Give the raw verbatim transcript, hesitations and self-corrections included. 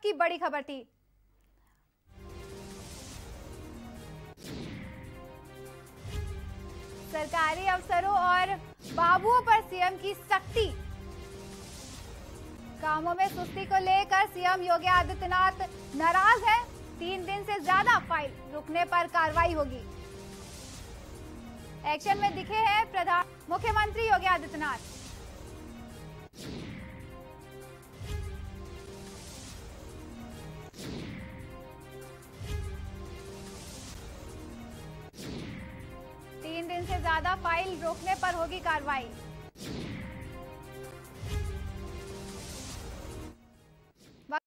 की बड़ी खबर थी। सरकारी अफसरों और बाबुओं पर सीएम की सख्ती। कामों में सुस्ती को लेकर सीएम योगी आदित्यनाथ नाराज हैं। तीन दिन से ज्यादा फाइल रुकने पर कार्रवाई होगी। एक्शन में दिखे हैं प्रधान मुख्यमंत्री योगी आदित्यनाथ। तीन दिन से ज्यादा फाइल रोकने पर होगी कार्रवाई।